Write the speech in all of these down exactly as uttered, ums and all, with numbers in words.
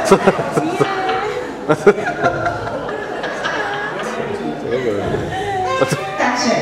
Takže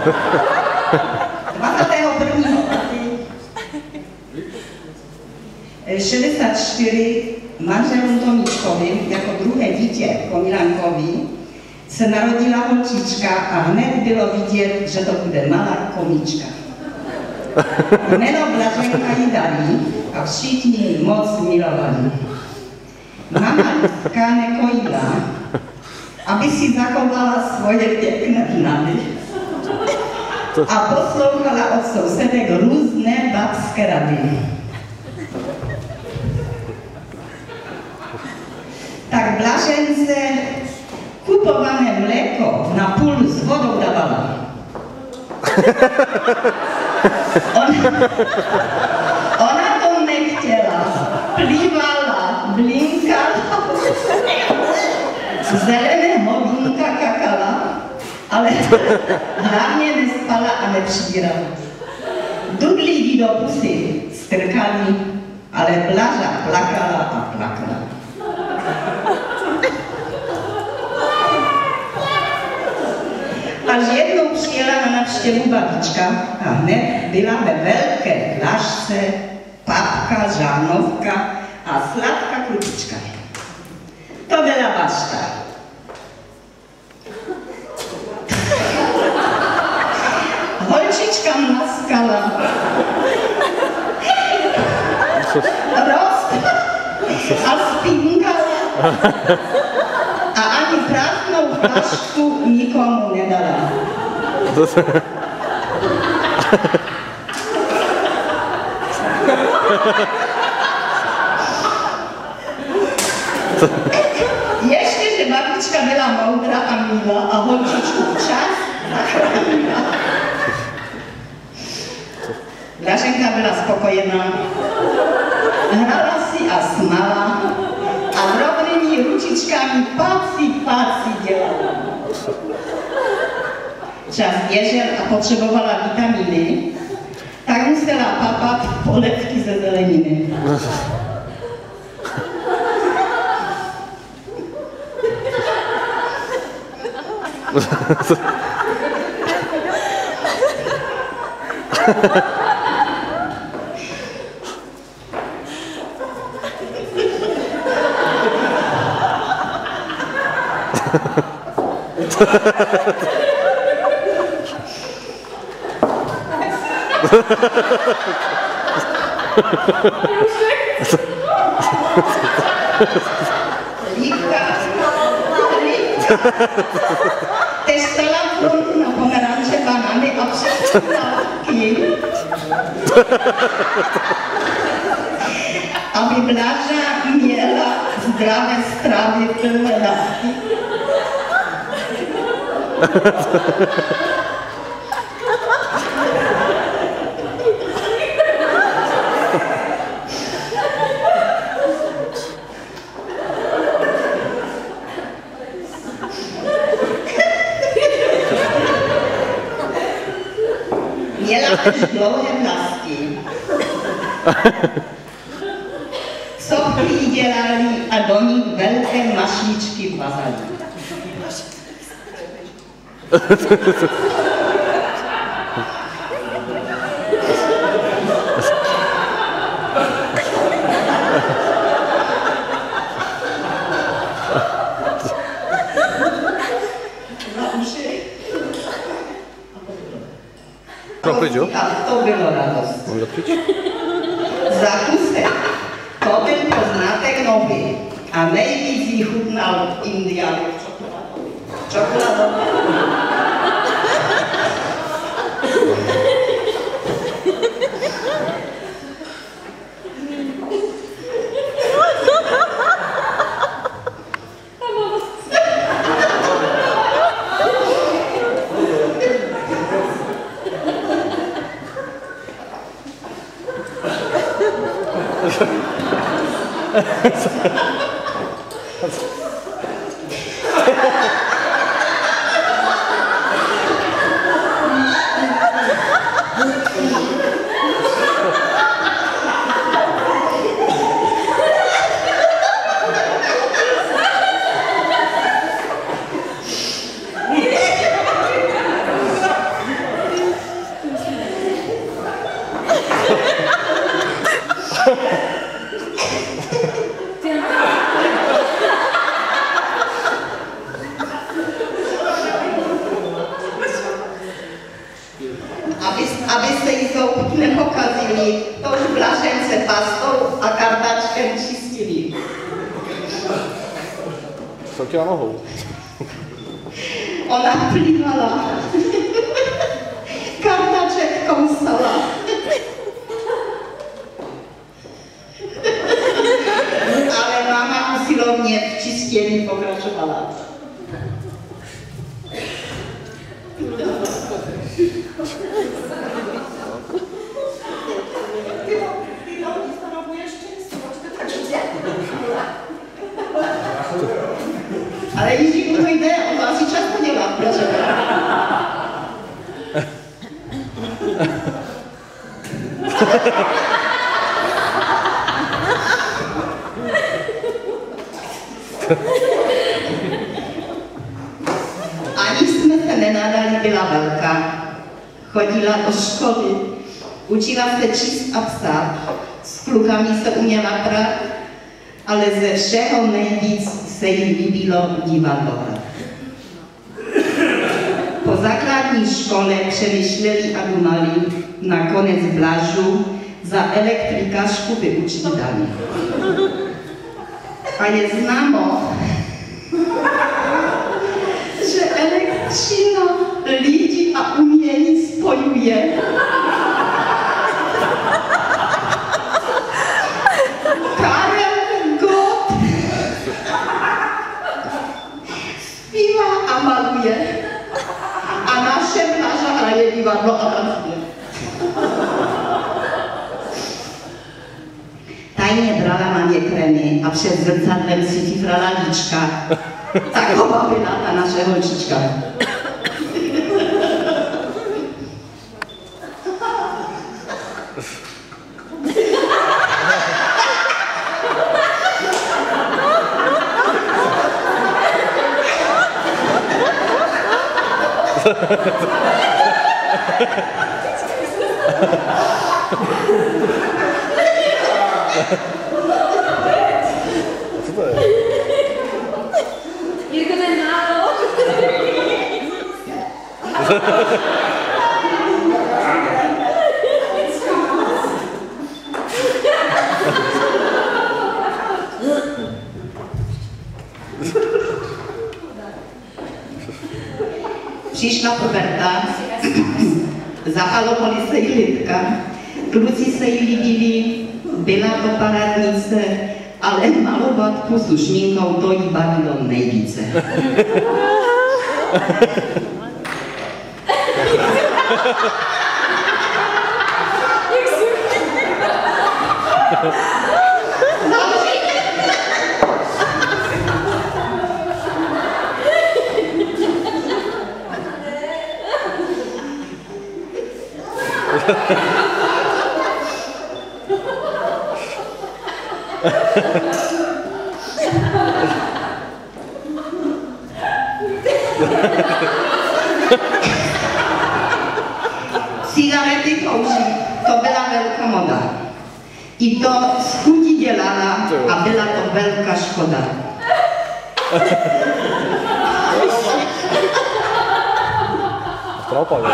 dvacátého prvního šedesát čtyři manželům Tomíčkovi jako druhé dítě po Milánkovi se narodila holčička a hned bylo vidět, že to bude malá komička. Jméno Blaženka jí dali a všichni ji moc milovali. Mama Lidka nekojila, aby si zachovala svoje pěkné vnady. A poslouchala od sousedek různé babské rady. Tak Blažence kupované mléko na půl s vodou dávala. Ona, ona to nechtěla, plývala, blinkala, zeleného vínka kakala, ale hlavně nespala a nepřibírala. Dudlí jí do pusy strkali, ale Blaža plakala a plakala. Až jednou přijela na návštěvu babička a hned byla ve velké flašce papka, žánovka a sladká klubička. To byla bašta. Holčička mlaskala. Rost a spinkala. A ani prázdnou flašku nikomu nedala. Ještě, že babička byla moudrá a milá a holčičku včas zachránila. Blaženka byla spokojená, hrala si a smála a drobnými ručičkami páci, páci dělala. Čas běžel a potřebovala vitamíny, tak musela papat polévky ze zeleniny. Lívka, lívka, testala furt na pomeranče, banány a přestávky, aby Blaža měla zdravé stravy plné dávky. Měla už dlouhé vlasky. Sopky jí dělali a do nich velké mašličky vazali. A to bylo radost. Za kusek. To byl poznátek nový. A nejvíc jí chutnal Indiánů čokoládový. oni to už blažence pastou a kartačkem čistili. Co těla nohou? Ona plývala. Kartaček kousala. Ale máma usilovně v čistění pokračovala. Ale jeśli to jde, on asi často dělá, proč? Ani jsme se nenadali, byla velká. Chodila do školy, učila se číst a psát, s klukami se uměla prát, ale ze všeho nejvíc se jí líbilo divadlo. Po základní škole přemýšleli a dumali, nakonec Blažu za elektrikařku vyučit dali. A je známo, že elektřina lidi a umění spojuje. Karel Gott zpívá a maluje. A naše Blaža hraje divadlo a tancuje. Tajně brala mamě krémy a před zrcadlem si tifrala líčka. Taková byla ta naše holčička. Co to je? Jirko, to je málo. Přišla puberta, zapalovaly se jí lidka, kluci se jí líbili, byla to parádnice, ale malovat pusu šminkou to jí bavilo nejvíce. Cigarety kouří, to byla velká moda. I to z chutí dělala a byla to velká škoda. Naopak.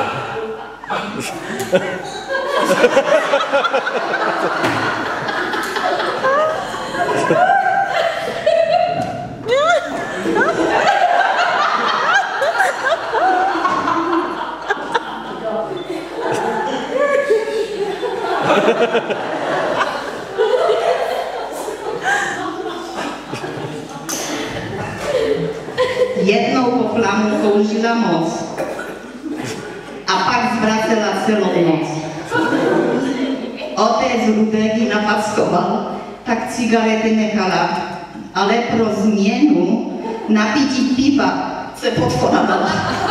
Jednou po plamu kouřila moc a pak zvracela celou noc. Otec Rudek ji napackoval, tak cigarety nechala, ale pro změnu na pití piva se podkladala.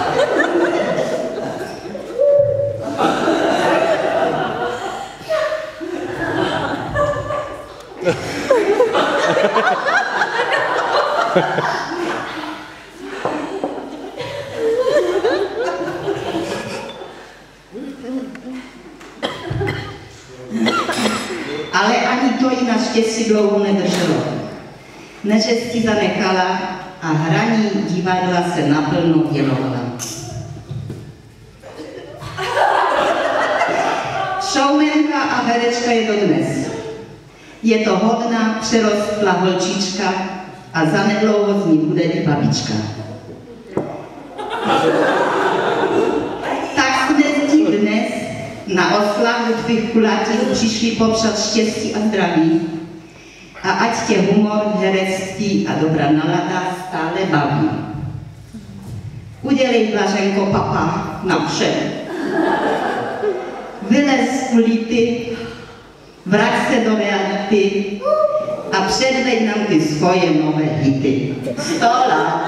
Ale ani to ji naštěstí dlouho nedrželo. Neřesti zanechala a hraní divadla se naplno věnovala. Showmanka a herečka je dodnes. Je to hodná, přerostlá holčička a zanedlouho z ní bude i babička. Tak jsme dnes na oslavu tvých kulatých přišli popřát štěstí a zdraví. A ať tě humor, herectví a dobrá nálada stále baví. Udělej, Blaženko, papa, na vše. Vylez z ulity, vrať se do reality a předveď nám ty svoje nové hity. Sto let.